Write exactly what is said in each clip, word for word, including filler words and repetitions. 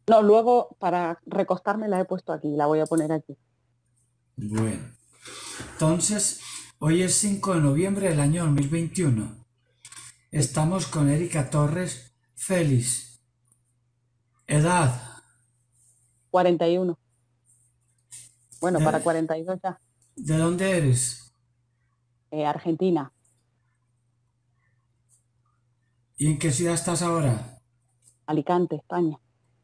No, luego para recostarme la he puesto aquí, la voy a poner aquí. Bueno, entonces, hoy es cinco de noviembre del año dos mil veintiuno. Sí, Estamos con Erika Torres Félix. Edad. cuarenta y uno. Bueno, para ¿De, cuarenta y dos ya. de dónde eres? Eh, Argentina, ¿Y en qué ciudad estás ahora? Alicante, España.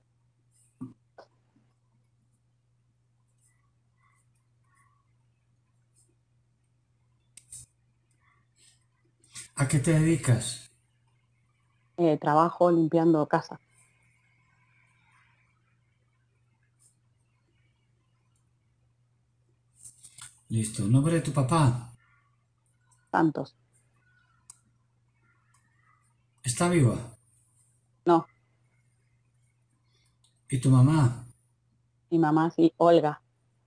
¿A qué te dedicas? Eh, trabajo limpiando casa. Listo. ¿Nombre de tu papá? Santos. ¿Está viva? No, ¿Y tu mamá? mi mamá sí, Olga,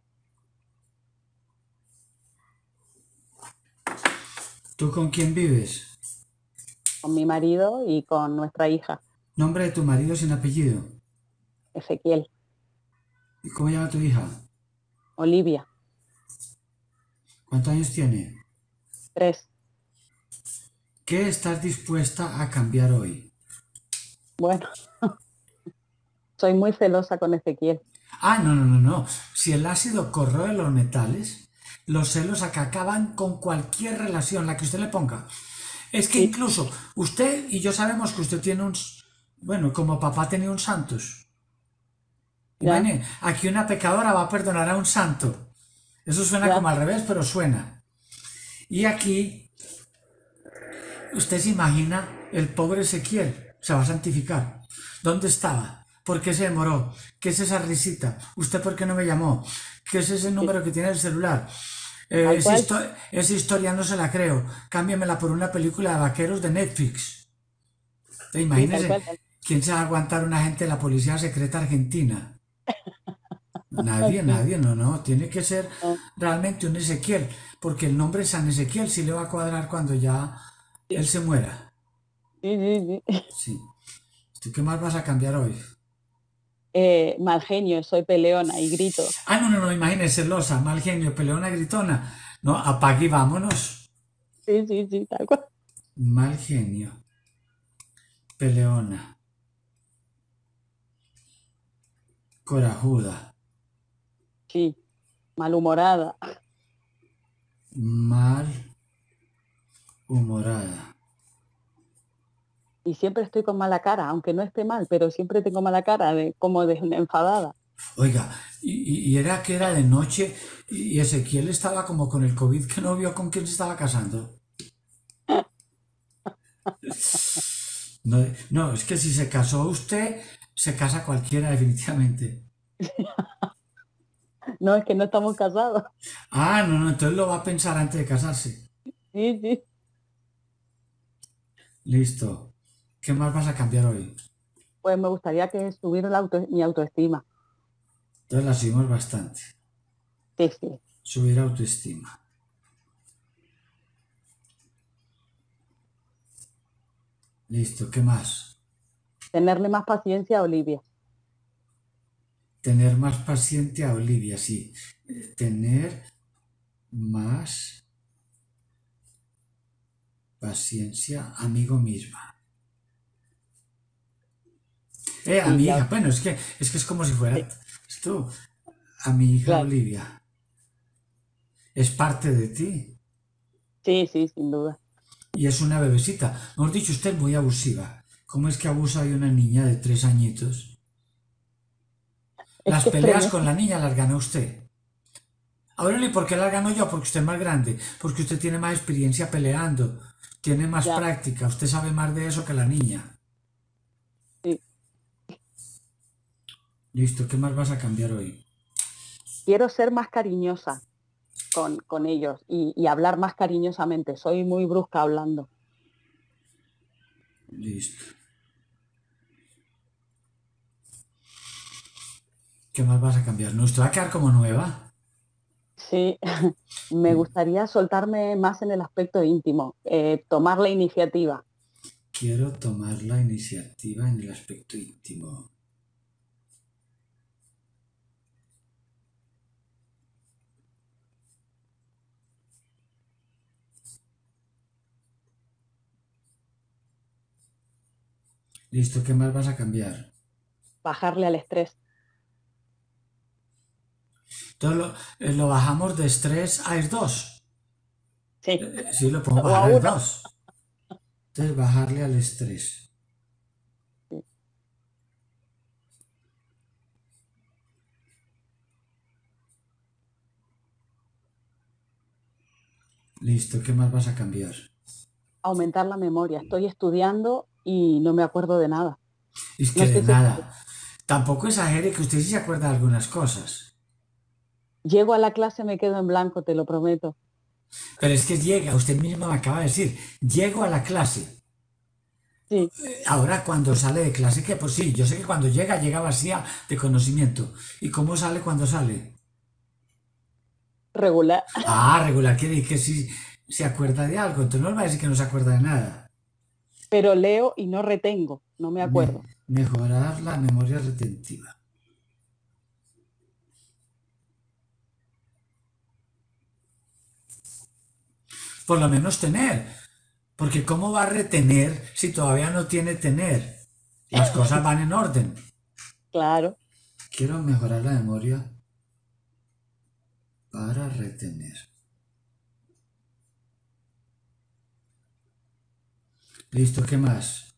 ¿Tú con quién vives? con mi marido y con nuestra hija, Nombre de tu marido sin apellido. Ezequiel, ¿Y cómo llama tu hija? Olivia, ¿Cuántos años tiene? tres. ¿Qué estás dispuesta a cambiar hoy? Bueno, soy muy celosa con Ezequiel. Ah, no, no, no, no. Si el ácido corroe los metales, los celos acá acaban con cualquier relación, la que usted le ponga. Es que Sí, incluso usted y yo sabemos que usted tiene un... Bueno, como papá tenía un santos. ya, Imagine, aquí una pecadora va a perdonar a un santo. Eso suena ya, como al revés, pero suena. Y aquí usted se imagina el pobre Ezequiel, se va a santificar. ¿Dónde estaba? ¿Por qué se demoró? ¿Qué es esa risita? ¿Usted por qué no me llamó? ¿Qué es ese sí, número que tiene el celular? Eh, tal esa, cual, histo- esa historia no se la creo. Cámbiamela por una película de vaqueros de Netflix. Te sí, tal imagínese cual, tal quién se va a aguantar un agente de la Policía Secreta Argentina. cual, Nadie, sí, nadie, no, no. Tiene que ser no, realmente un Ezequiel, porque el nombre San Ezequiel sí le va a cuadrar cuando ya sí, él se muera. sí, sí, sí. Sí. ¿Tú qué más vas a cambiar hoy? Eh, mal genio, soy peleona y grito. Ah, no, no, no, imagínese, celosa, mal genio, peleona, gritona. No, apague y vámonos. Sí, sí, sí, tal cual. Mal genio, peleona, corajuda, Sí, malhumorada. mal humorada. Y siempre estoy con mala cara, aunque no esté mal, pero siempre tengo mala cara, de, como de enfadada. Oiga, y, y era que era de noche y Ezequiel estaba como con el COVID que no vio con quién se estaba casando. No, no, es que si se casó usted, se casa cualquiera definitivamente. No, es que no estamos casados. Ah, no, no, entonces lo va a pensar antes de casarse. Sí, sí. Listo. ¿Qué más vas a cambiar hoy? Pues me gustaría que subiera la auto- mi autoestima. Entonces la subimos bastante. Sí, sí. Subir autoestima. Listo, ¿qué más? Tenerle más paciencia a Olivia. Tener más paciente a Olivia, sí. Tener más paciencia amigo misma. Eh, a Sí, mi la, hija, bueno, es que es que es como si fuera sí, tú, a mi hija claro. Olivia. Es parte de ti. Sí, sí, sin duda. Y es una bebecita. Mejor dicho, usted es muy abusiva. ¿Cómo es que abusa de una niña de tres añitos? Es Las que es peleas con tremendo. la niña las gana usted. Aureli, ¿por qué las gano yo? Porque usted es más grande, porque usted tiene más experiencia peleando, tiene más Ya, práctica, usted sabe más de eso que la niña. sí. Listo, ¿qué más vas a cambiar hoy? Quiero ser más cariñosa con, con ellos y, y hablar más cariñosamente. Soy muy brusca hablando. Listo. ¿Qué más vas a cambiar? ¿No? ¿Usted va a quedar como nueva? Sí, me gustaría soltarme más en el aspecto íntimo, eh, tomar la iniciativa. Quiero tomar la iniciativa en el aspecto íntimo. Listo, ¿qué más vas a cambiar? Bajarle al estrés. Entonces lo, eh, lo bajamos de estrés a ir dos. Sí. Sí, lo podemos O bajar a a ir uno. dos. Entonces bajarle al estrés. Sí. Listo, ¿qué más vas a cambiar? Aumentar la memoria. Estoy estudiando y no me acuerdo de nada. Es que No de sé si nada. Tampoco exagere que usted sí se acuerda de algunas cosas. llego a la clase, me quedo en blanco, te lo prometo. Pero es que llega, usted mismo me acaba de decir, llego a la clase. Sí, Ahora cuando sale de clase, que pues sí, yo sé que cuando llega, llega vacía de conocimiento. ¿Y cómo sale cuando sale? regular. Ah, regular, quiere decir que sí se acuerda de algo. Entonces no le va a decir que no se acuerda de nada. Pero leo y no retengo, no me Me- acuerdo. mejorar la memoria retentiva. Por lo menos tener. Porque ¿cómo va a retener si todavía no tiene tener? Las cosas van en orden. Claro. Quiero mejorar la memoria para retener. Listo, ¿qué más?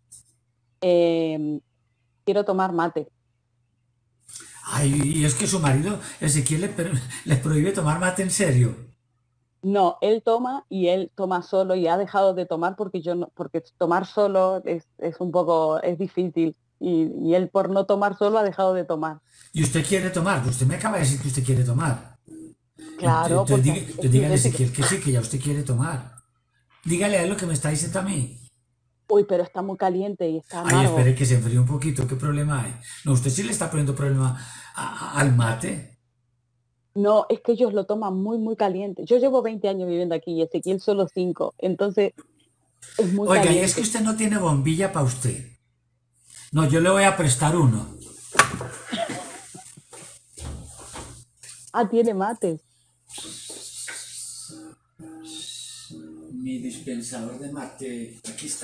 Em, quiero tomar mate. Ay, y es que su marido Ezequiel le, per- le prohíbe tomar mate en serio. No, él toma y él toma solo y ha dejado de tomar porque yo no, porque tomar solo es, es un poco, es difícil y, y él por no tomar solo ha dejado de tomar. Y usted quiere tomar, pues usted me acaba de decir que usted quiere tomar. Ent- Claro, Entonces, porque diga- así entonces es dígale a idéntico. Ezequiel que sí, que ya usted quiere tomar. Dígale a él lo que me está diciendo a mí. Uy, pero está muy caliente y está Ay, amargo. espere que se enfríe un poquito, ¿qué problema hay? No, usted sí le está poniendo problema a- a- al mate. No, es que ellos lo toman muy, muy caliente. Yo llevo veinte años viviendo aquí y Ezequiel solo cinco, entonces es muy Oiga, y es que caliente. usted no tiene bombilla para usted. No, yo le voy a prestar uno. Ah, tiene mates. Mi dispensador de mate, aquí está.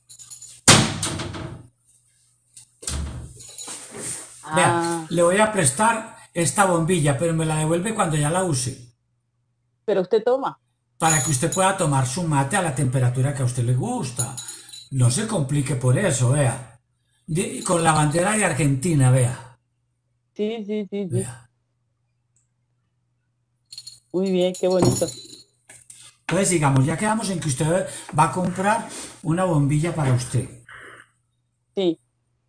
Vea, Ah, le voy a prestar esta bombilla, pero me la devuelve cuando ya la use. pero usted toma. Para que usted pueda tomar su mate a la temperatura que a usted le gusta. No se complique por eso, vea. Di- con la bandera de Argentina, vea. Sí, sí, sí, sí. Vea. Muy bien, qué bonito. Entonces, digamos, ya quedamos en que usted va a comprar una bombilla para usted. Sí.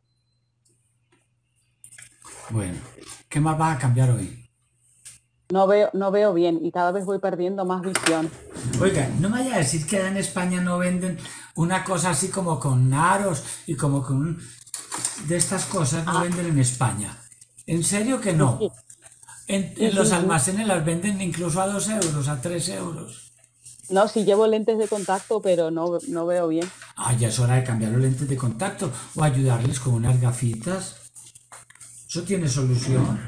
Bueno, ¿qué más va a cambiar hoy? No veo, no veo bien y cada vez voy perdiendo más visión. Oiga, no me vaya a decir que allá en España no venden una cosa así como con aros y como con un- de estas cosas no Ah, venden en España. ¿En serio que sí, no? sí, En, sí, en los sí, sí. almacenes las venden incluso a dos euros, a tres euros. No, sí llevo lentes de contacto, pero no, no veo bien. Ah, ya es hora de cambiar los lentes de contacto o ayudarles con unas gafitas. ¿Eso tiene solución?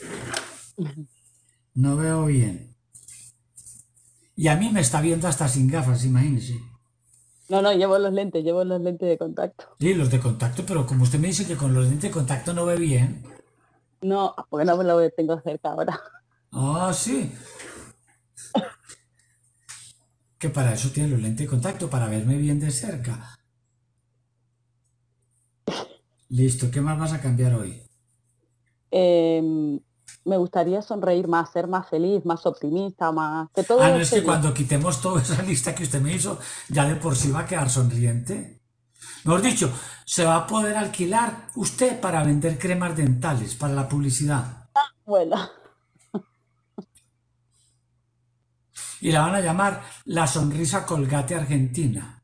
No veo bien. Y a mí me está viendo hasta sin gafas, imagínese. No, no, llevo los lentes, llevo los lentes de contacto. Sí, los de contacto, pero como usted me dice que con los lentes de contacto no ve bien. No, porque no me lo tengo cerca ahora. Ah, sí. Que para eso tiene los lentes de contacto, para verme bien de cerca. Listo, ¿qué más vas a cambiar hoy? Em, me gustaría sonreír más, ser más feliz, más optimista, más... Que Ah, todo no es esté que bien. cuando quitemos toda esa lista que usted me hizo, ya de por sí va a quedar sonriente. Mejor dicho, se va a poder alquilar usted para vender cremas dentales, para la publicidad. Bueno, Y la van a llamar la sonrisa Colgate Argentina.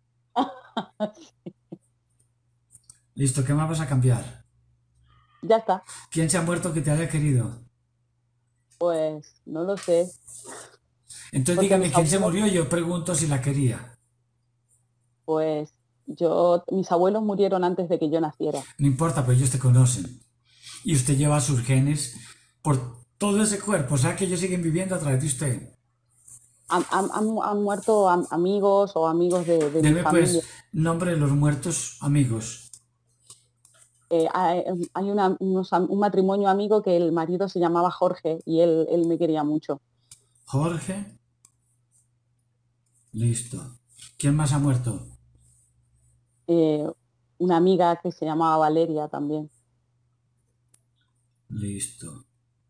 Listo, ¿qué más vas a cambiar? ya está. ¿Quién se ha muerto que te haya querido? Pues no lo sé, Entonces porque dígame mis quién se abuelos, murió y yo pregunto si la quería. pues yo, mis abuelos murieron antes de que yo naciera. No importa, pues ellos te conocen. Y usted lleva sus genes por todo ese cuerpo, o sea que ellos siguen viviendo a través de usted. Han, han- han- han muerto am- amigos o amigos de, de mi Deme familia. pues nombre de los muertos amigos. Eh, hay hay una- unos am- un matrimonio amigo que el marido se llamaba Jorge y él, él me quería mucho. Jorge, listo. ¿Quién más ha muerto? Eh, una amiga que se llamaba Valeria también. Listo.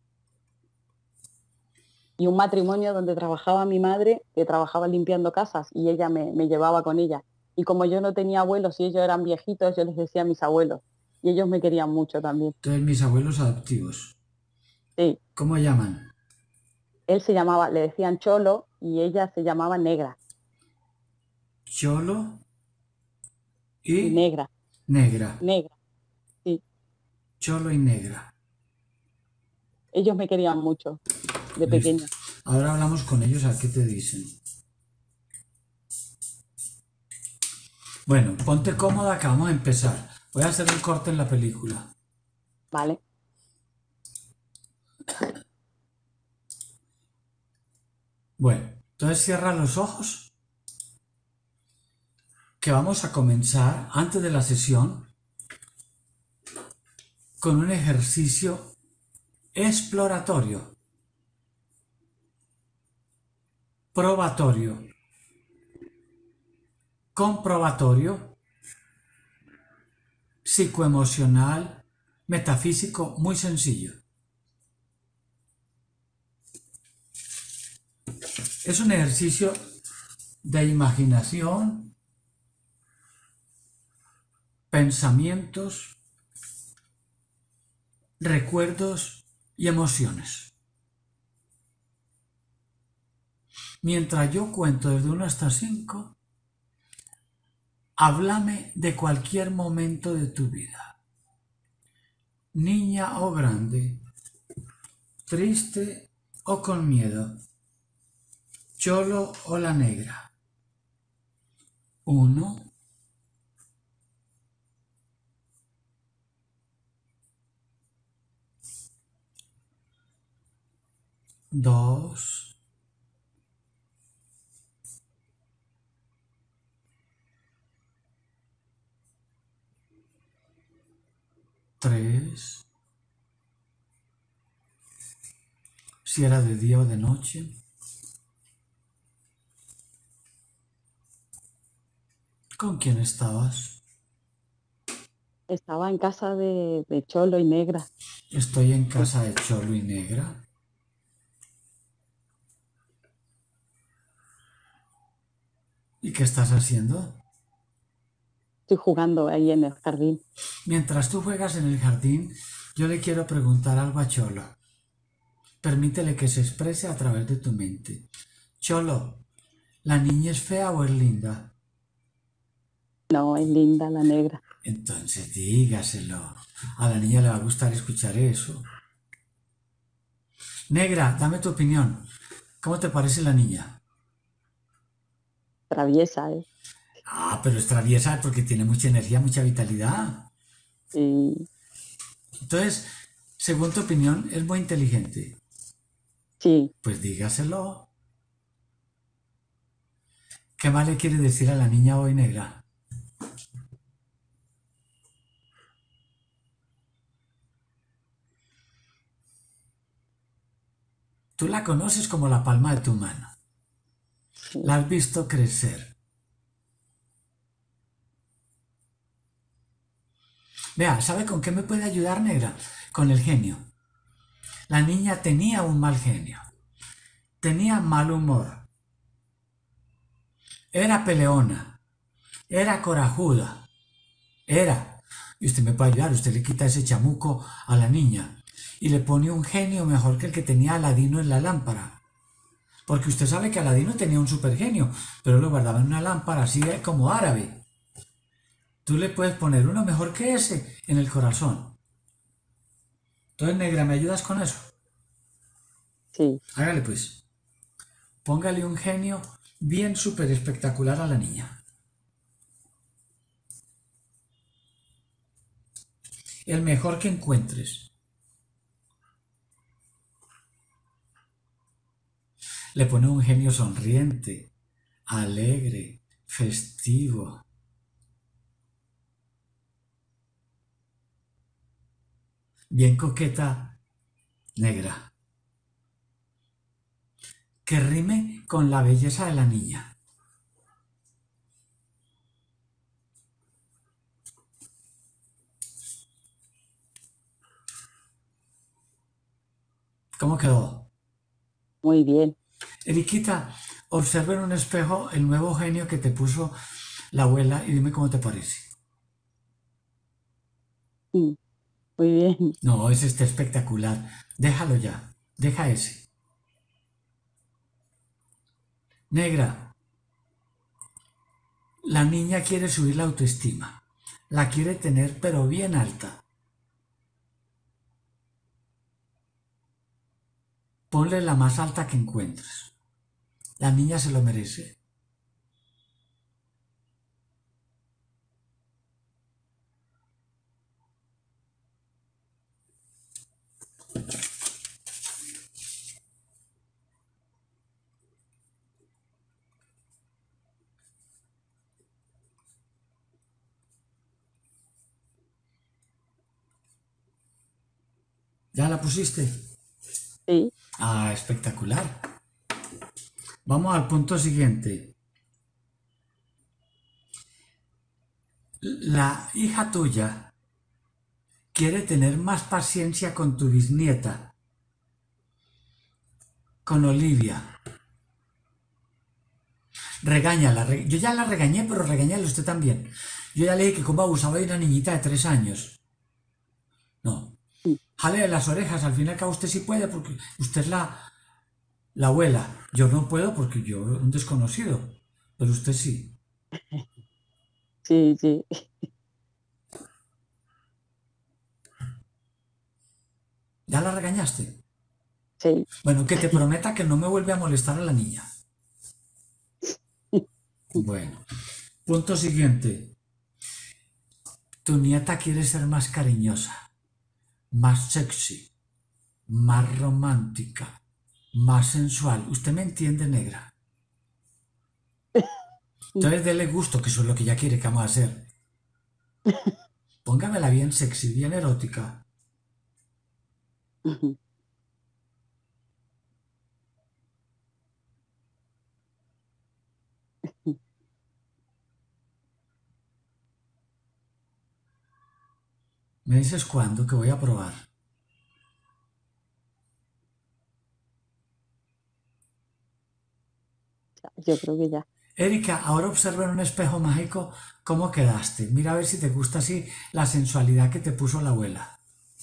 Y un matrimonio donde trabajaba mi madre, que trabajaba limpiando casas y ella me, me llevaba con ella. Y como yo no tenía abuelos y ellos eran viejitos, yo les decía a mis abuelos. Y ellos me querían mucho también. Entonces mis abuelos adoptivos. Sí, ¿Cómo llaman? él se llamaba, le decían Cholo y ella se llamaba Negra. Cholo Y y Negra, negra. Negra, sí. Cholo y negra. Ellos me querían mucho de Listo. pequeña. Ahora hablamos con ellos a ver qué te dicen. Bueno, ponte cómoda que vamos a empezar. Voy a hacer un corte en la película. ¿Vale? Bueno, entonces cierra los ojos, que vamos a comenzar antes de la sesión con un ejercicio exploratorio, probatorio, comprobatorio, psicoemocional, metafísico, muy sencillo. Es un ejercicio de imaginación, pensamientos, recuerdos y emociones. Mientras yo cuento desde uno hasta cinco, háblame de cualquier momento de tu vida, niña o grande, triste o con miedo, cholo o la negra. Uno, dos, tres, si era de día o de noche. ¿Con quién estabas? Estaba en casa de, de Cholo y Negra. Estoy en casa de cholo y negra. ¿Y qué estás haciendo? Estoy jugando ahí en el jardín. Mientras tú juegas en el jardín, yo le quiero preguntar algo a Cholo. Permítele que se exprese a través de tu mente. Cholo, ¿la niña es fea o es linda? No, es linda la negra. Entonces dígaselo. A la niña le va a gustar escuchar eso. Negra, dame tu opinión. ¿Cómo te parece la niña? Traviesa, ¿eh? Ah, pero es traviesa porque tiene mucha energía, mucha vitalidad. Y Entonces, según tu opinión, es muy inteligente. sí, Pues dígaselo. ¿Qué más le quiere decir a la niña hoy, negra? Tú la conoces como la palma de tu mano. sí. La has visto crecer. Vea, ¿sabe con qué me puede ayudar, negra? Con el genio. La niña tenía un mal genio. Tenía mal humor. Era peleona. Era corajuda. Era. Y usted me puede ayudar. Usted le quita ese chamuco a la niña y le pone un genio mejor que el que tenía Aladino en la lámpara. Porque usted sabe que Aladino tenía un supergenio, pero lo guardaba en una lámpara así como árabe. Tú le puedes poner uno mejor que ese en el corazón. Entonces, negra, ¿me ayudas con eso? Sí, Hágale pues. Póngale un genio bien súper espectacular a la niña. El mejor que encuentres. Le pone un genio sonriente, alegre, festivo. bien coqueta, negra, que rime con la belleza de la niña. ¿Cómo quedó? Muy bien. Eriquita, observa en un espejo el nuevo genio que te puso la abuela y dime cómo te parece. Mm, muy bien. No, ese está espectacular. Déjalo ya. Deja ese. Negra, la niña quiere subir la autoestima. La quiere tener pero bien alta. Ponle la más alta que encuentres. La niña se lo merece. ¿Ya la pusiste? Sí, Ah, espectacular. Vamos al punto siguiente. La hija tuya quiere tener más paciencia con tu bisnieta, con Olivia. Regáñala. re- Yo ya la regañé, pero regañale usted también. Yo ya le dije que cómo abusaba de una niñita de tres años. No. mm, Jale de las orejas, al fin y al cabo usted sí puede porque usted es la, la abuela. Yo no puedo porque yo un desconocido, pero usted sí. sí, sí, ¿Ya la regañaste? sí. Bueno, que te prometa que no me vuelve a molestar a la niña. Bueno, punto siguiente. Tu nieta quiere ser más cariñosa, más sexy, más romántica, más sensual. ¿Usted me entiende, negra? Entonces dele gusto, que eso es lo que ella quiere que vamos a hacer. Póngamela bien sexy, bien erótica. Ujú, ujú. Me dices cuándo que voy a probar. Ya, yo creo que ya. Erika, ahora observa en un espejo mágico cómo quedaste. Mira a ver si te gusta así la sensualidad que te puso la abuela.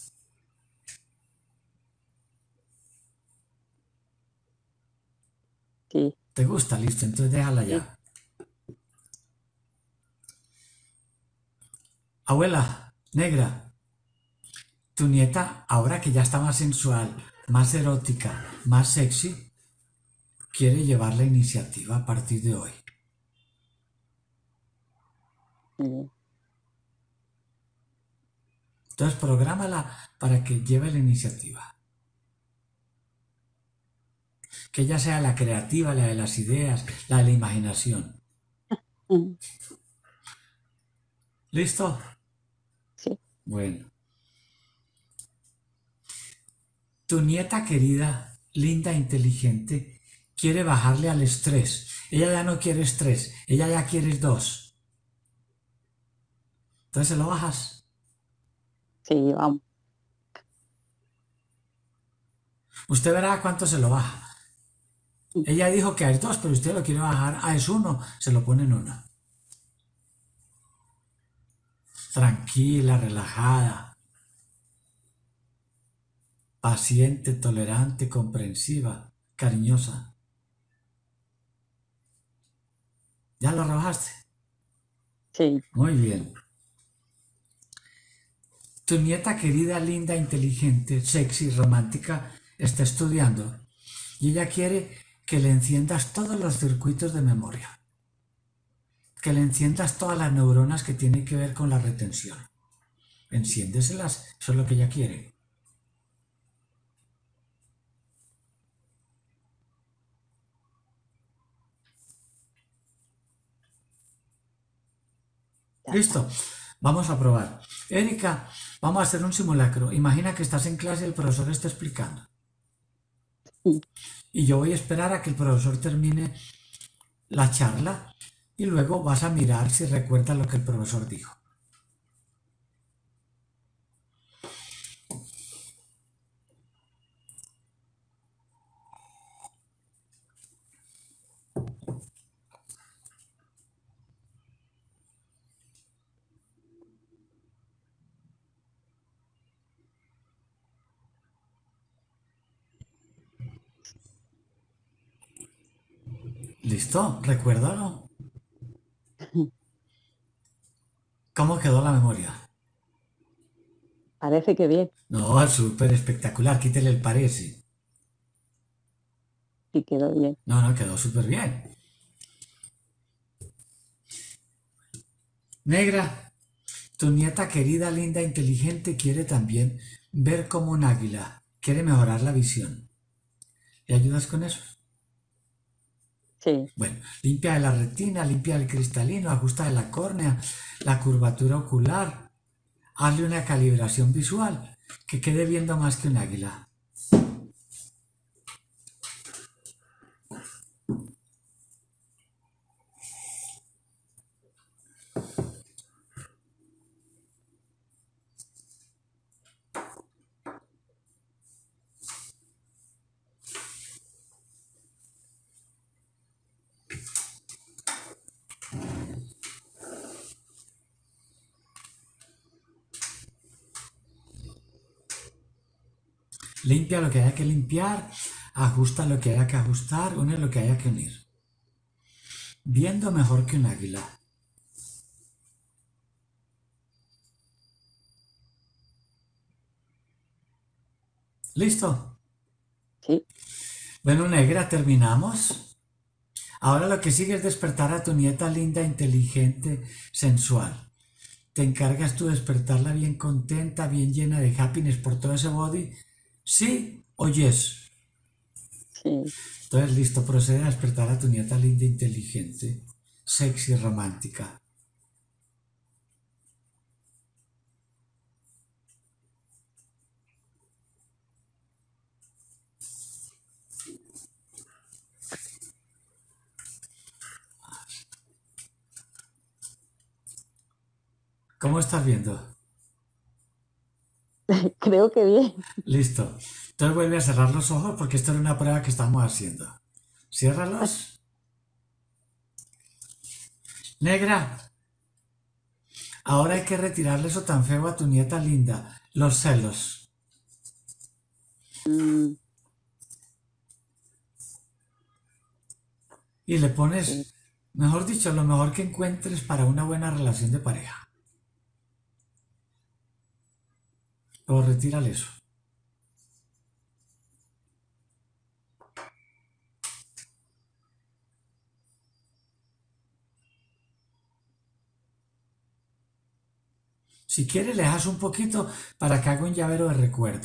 Sí, ¿Te gusta? Listo, entonces déjala sí. ya. Abuela, negra, tu nieta, ahora que ya está más sensual, más erótica, más sexy, quiere llevar la iniciativa a partir de hoy. Muy bien. Entonces, prográmala para que lleve la iniciativa. Que ella sea la creativa, la de las ideas, la de la imaginación. Ujú, ¿Listo? sí, Bueno. Tu nieta querida, linda, inteligente, quiere bajarle al estrés. Ella ya no quiere estrés, ella ya quiere dos. Entonces se lo bajas. sí, vamos. Usted verá cuánto se lo baja. Mm, Ella dijo que es dos, pero usted lo quiere bajar a es uno, se lo pone en uno. Tranquila, relajada, paciente, tolerante, comprensiva, cariñosa. ¿Ya lo rebajaste? sí, Muy bien. Tu nieta querida, linda, inteligente, sexy, romántica, está estudiando y ella quiere que le enciendas todos los circuitos de memoria, que le enciendas todas las neuronas que tienen que ver con la retención. Enciéndeselas, eso es lo que ella quiere. ya está. Listo. Vamos a probar. Erika, vamos a hacer un simulacro. Imagina que estás en clase y el profesor está explicando. Sí. Y yo voy a esperar a que el profesor termine la charla y luego vas a mirar si recuerdas lo que el profesor dijo. ¿Listo? ¿Recuérdalo? ¿Cómo quedó la memoria? Parece que bien, No, súper espectacular. Quítele el parece. sí quedó bien. No, no, quedó súper bien. Negra, tu nieta querida, linda, inteligente quiere también ver como un águila. Quiere mejorar la visión. ¿Le ayudas con eso? Sí. Bueno, limpia de la retina, limpia el cristalino, ajusta de la córnea, la curvatura ocular, hazle una calibración visual, que quede viendo más que un águila. Limpia lo que haya que limpiar, ajusta lo que haya que ajustar, une lo que haya que unir. Viendo mejor que un águila. ¿Listo? Sí. Bueno, negra, terminamos. Ahora lo que sigue es despertar a tu nieta linda, inteligente, sensual. Te encargas tú de despertarla bien contenta, bien llena de happiness por todo ese body. ¿Sí o yes? Sí. Entonces, listo, procede a despertar a tu nieta linda, inteligente, sexy, romántica. ¿Cómo estás viendo? Creo que bien. Listo. Entonces vuelve a cerrar los ojos porque esto era una prueba que estamos haciendo. Ciérralos. Negra, ahora hay que retirarle eso tan feo a tu nieta linda, los celos. Mm, Y le sí. pones, mejor dicho, lo mejor que encuentres para una buena relación de pareja. Pero retírale eso. Si quieres, le dejas un poquito para que haga un llavero de recuerdo.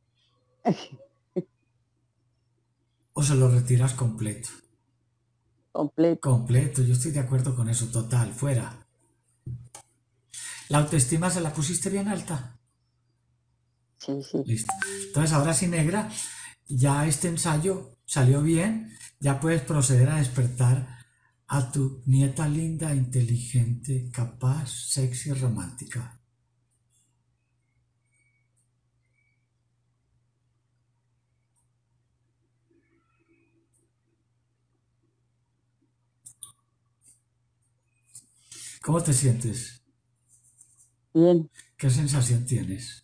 O se lo retiras completo. Completo. Completo, yo estoy de acuerdo con eso, total, fuera. ¿La autoestima se la pusiste bien alta? Sí, sí. Listo. Entonces ahora sí, negra, ya este ensayo salió bien, ya puedes proceder a despertar a tu nieta linda, inteligente, capaz, sexy, romántica. ¿Cómo te sientes? Bien. ¿Qué sensación tienes?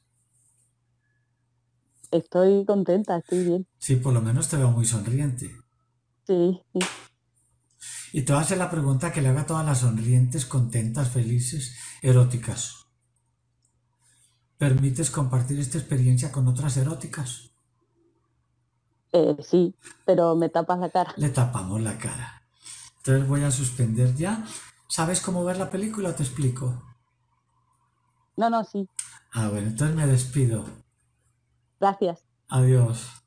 Estoy contenta, estoy bien. Sí, por lo menos te veo muy sonriente. Sí, sí. Y te voy a hacer la pregunta que le haga a todas las sonrientes, contentas, felices, eróticas. ¿Permites compartir esta experiencia con otras eróticas? Eh, sí, pero me tapas la cara. Le tapamos la cara. Entonces voy a suspender ya. ¿Sabes cómo ver la película o te explico? No, no, sí. Ah, bueno, entonces me despido. Gracias. Adiós.